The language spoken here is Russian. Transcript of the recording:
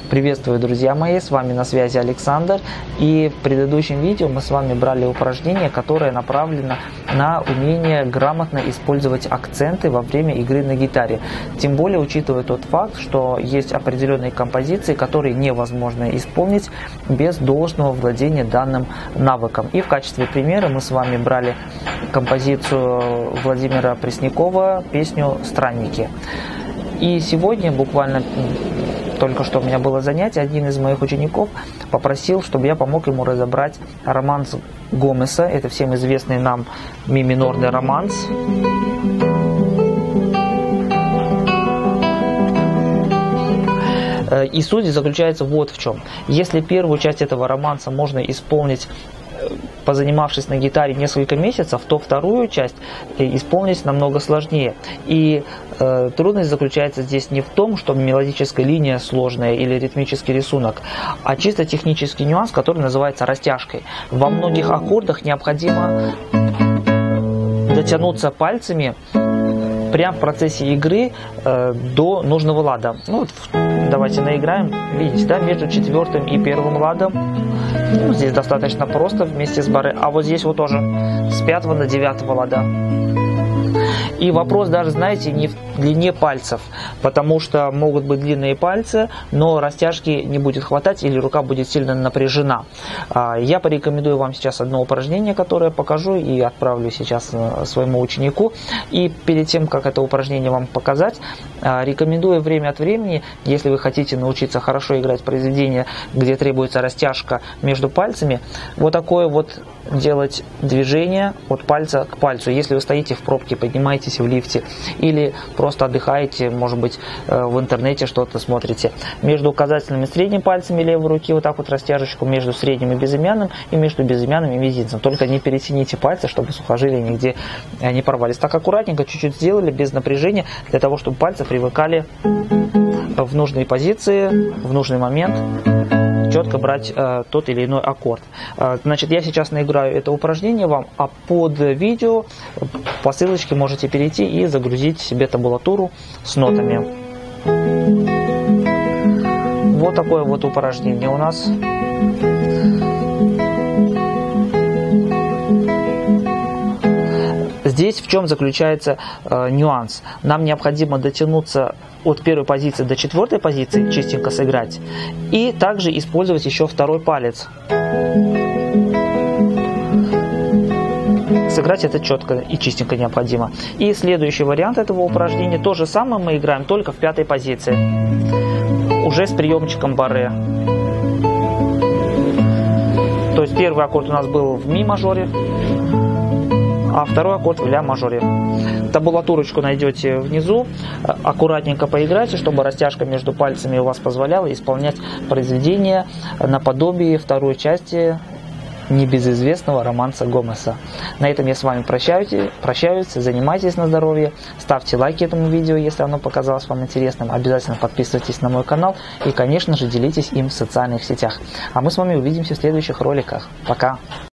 Приветствую, друзья мои, с вами на связи Александр, и в предыдущем видео мы с вами брали упражнение, которое направлено на умение грамотно использовать акценты во время игры на гитаре. Тем более, учитывая тот факт, что есть определенные композиции, которые невозможно исполнить без должного владения данным навыком. И в качестве примера мы с вами брали композицию Владимира Преснякова, песню «Странники». И сегодня, буквально только что у меня было занятие, один из моих учеников попросил, чтобы я помог ему разобрать романс Гомеса. Это всем известный нам ми минорный романс. И суть заключается вот в чем. Если первую часть этого романса можно исполнить, позанимавшись на гитаре несколько месяцев, то вторую часть исполнить намного сложнее. И трудность заключается здесь не в том, что мелодическая линия сложная или ритмический рисунок, а чисто технический нюанс, который называется растяжкой. Во многих аккордах необходимо дотянуться пальцами прямо в процессе игры до нужного лада. Ну, вот, давайте наиграем. Видите, да, между четвертым и первым ладом. Ну, здесь достаточно просто вместе с барре. А вот здесь вот тоже с 5 на 9 лада. И вопрос даже, знаете, не в длине пальцев, потому что могут быть длинные пальцы, но растяжки не будет хватать или рука будет сильно напряжена. Я порекомендую вам сейчас одно упражнение, которое покажу и отправлю сейчас своему ученику. И перед тем, как это упражнение вам показать, рекомендую время от времени, если вы хотите научиться хорошо играть произведение, где требуется растяжка между пальцами, вот такое вот делать движение от пальца к пальцу. Если вы стоите в пробке, поднимаетесь в лифте или просто отдыхаете, может быть, в интернете что-то смотрите, между указательным и средним пальцами левой руки вот так вот растяжечку, между средним и безымянным, и между безымянным и мизинцем. Только не перетяните пальцы, чтобы сухожилия нигде не порвались. Так аккуратненько чуть-чуть сделали, без напряжения, для того, чтобы пальцы привыкали в нужные позиции, в нужный момент четко брать тот или иной аккорд. Значит, я сейчас наиграю это упражнение вам, а под видео по ссылочке можете перейти и загрузить себе табулатуру с нотами. Вот такое вот упражнение у нас. Здесь в чем заключается нюанс? Нам необходимо дотянуться от первой позиции до четвертой позиции, чистенько сыграть, и также использовать еще второй палец. Сыграть это четко и чистенько необходимо. И следующий вариант этого упражнения, то же самое мы играем, только в пятой позиции, уже с приемчиком барре. То есть первый аккорд у нас был в ми мажоре, а второй аккорд в ля мажоре. Табулатурочку найдете внизу, аккуратненько поиграйте, чтобы растяжка между пальцами у вас позволяла исполнять произведение наподобие второй части небезызвестного романса Гомеса. На этом я с вами прощаюсь, занимайтесь на здоровье, ставьте лайки этому видео, если оно показалось вам интересным, обязательно подписывайтесь на мой канал и, конечно же, делитесь им в социальных сетях. А мы с вами увидимся в следующих роликах. Пока!